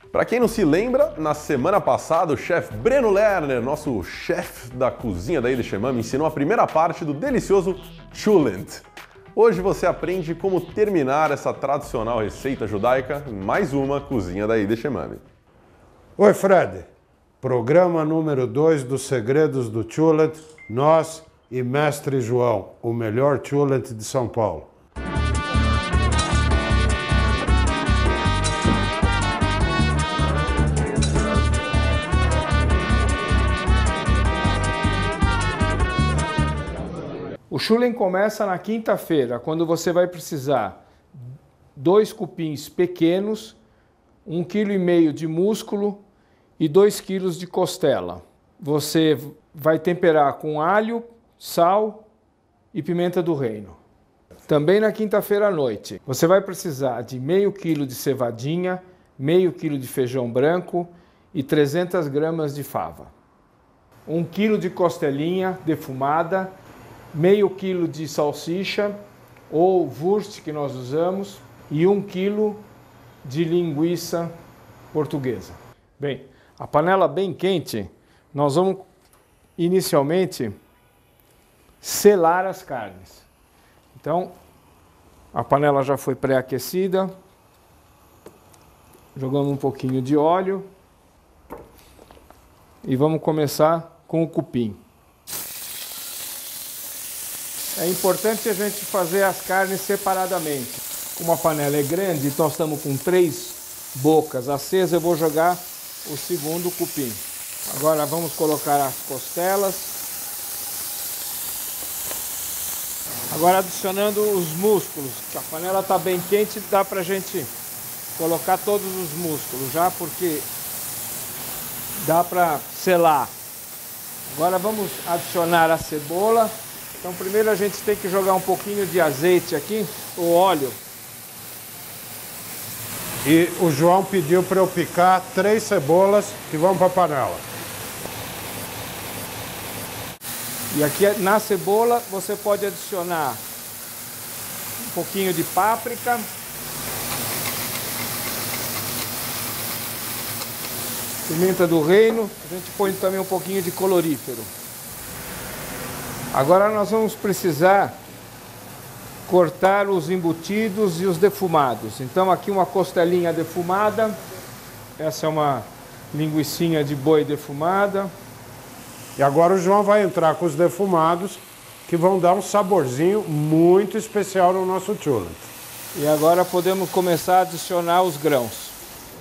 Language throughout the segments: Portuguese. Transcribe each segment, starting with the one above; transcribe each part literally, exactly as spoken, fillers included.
Para quem não se lembra, na semana passada o chefe Breno Lerner, nosso chefe da cozinha da Ilha Xemã, me ensinou a primeira parte do delicioso chulent. Hoje você aprende como terminar essa tradicional receita judaica em mais uma cozinha da Ilha Xemã. Oi, Fred. Programa número dois dos Segredos do Chulent, nós e Mestre João, o melhor chulent de São Paulo. O chulent começa na quinta-feira, quando você vai precisar dois cupins pequenos, um quilo e meio de músculo e dois quilos de costela. Você vai temperar com alho, sal e pimenta do reino. Também na quinta-feira à noite, você vai precisar de meio quilo de cevadinha, meio quilo de feijão branco e trezentas gramas de fava. Um quilo de costelinha defumada, meio quilo de salsicha ou wurst que nós usamos e um quilo de linguiça portuguesa. Bem, a panela bem quente, nós vamos inicialmente selar as carnes. Então, a panela já foi pré-aquecida, jogamos um pouquinho de óleo e vamos começar com o cupim. É importante a gente fazer as carnes separadamente. Como a panela é grande, então nós estamos com três bocas acesas, eu vou jogar o segundo cupim. Agora vamos colocar as costelas. Agora adicionando os músculos. A panela está bem quente, dá para a gente colocar todos os músculos já, porque dá para selar. Agora vamos adicionar a cebola. Então primeiro a gente tem que jogar um pouquinho de azeite aqui, ou óleo. E o João pediu para eu picar três cebolas que vão para a panela. E aqui na cebola você pode adicionar um pouquinho de páprica. Pimenta do reino, a gente põe também um pouquinho de colorífero. Agora nós vamos precisar cortar os embutidos e os defumados. Então aqui uma costelinha defumada, essa é uma linguicinha de boi defumada. E agora o João vai entrar com os defumados, que vão dar um saborzinho muito especial no nosso chulent. E agora podemos começar a adicionar os grãos.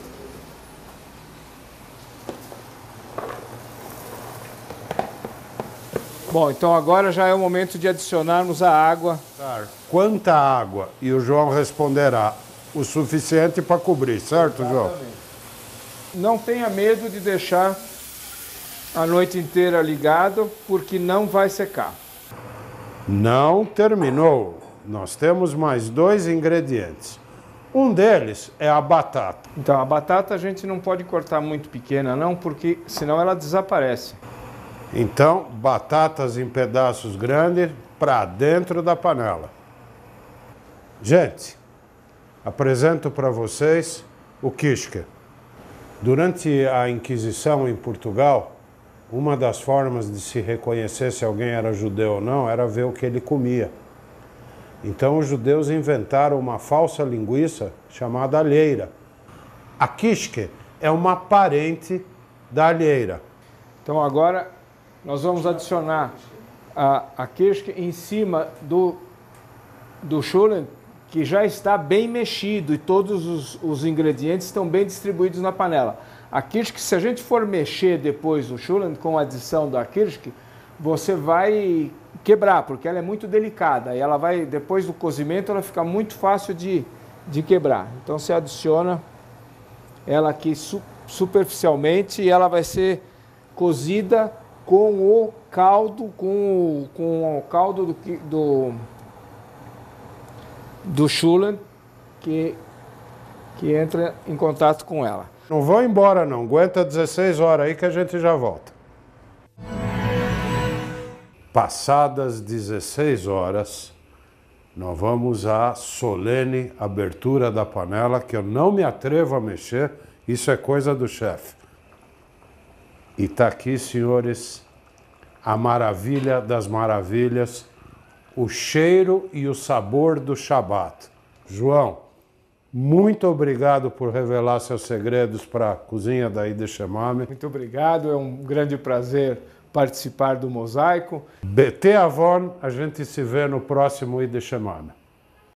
Bom, então agora já é o momento de adicionarmos a água. Quanta água? E o João responderá, o suficiente para cobrir, certo, João? Exatamente. Não tenha medo de deixar a noite inteira ligado, porque não vai secar. Não terminou. Nós temos mais dois ingredientes. Um deles é a batata. Então a batata a gente não pode cortar muito pequena não, porque senão ela desaparece. Então, batatas em pedaços grandes para dentro da panela. Gente, apresento para vocês o quiche. Durante a Inquisição em Portugal, uma das formas de se reconhecer se alguém era judeu ou não era ver o que ele comia. Então os judeus inventaram uma falsa linguiça chamada alheira. A quiche é uma parente da alheira. Então agora nós vamos adicionar a, a quiche em cima do, do chulent, que já está bem mexido e todos os, os ingredientes estão bem distribuídos na panela. A quiche, se a gente for mexer depois o chulent com a adição da quiche, você vai quebrar, porque ela é muito delicada e ela vai, depois do cozimento, ela fica muito fácil de, de quebrar. Então você adiciona ela aqui su, superficialmente e ela vai ser cozida com o caldo, com o, com o caldo do, do, do chulent que, que entra em contato com ela. Não vão embora não, aguenta dezesseis horas aí que a gente já volta. Passadas dezesseis horas, nós vamos à solene abertura da panela, que eu não me atrevo a mexer, Isso é coisa do chefe. E tá aqui, senhores, a maravilha das maravilhas, o cheiro e o sabor do Shabbat. João, muito obrigado por revelar seus segredos para a cozinha da Ida Shemame. Muito obrigado, é um grande prazer participar do Mosaico. Bete Avon, a gente se vê no próximo Ida Shemame.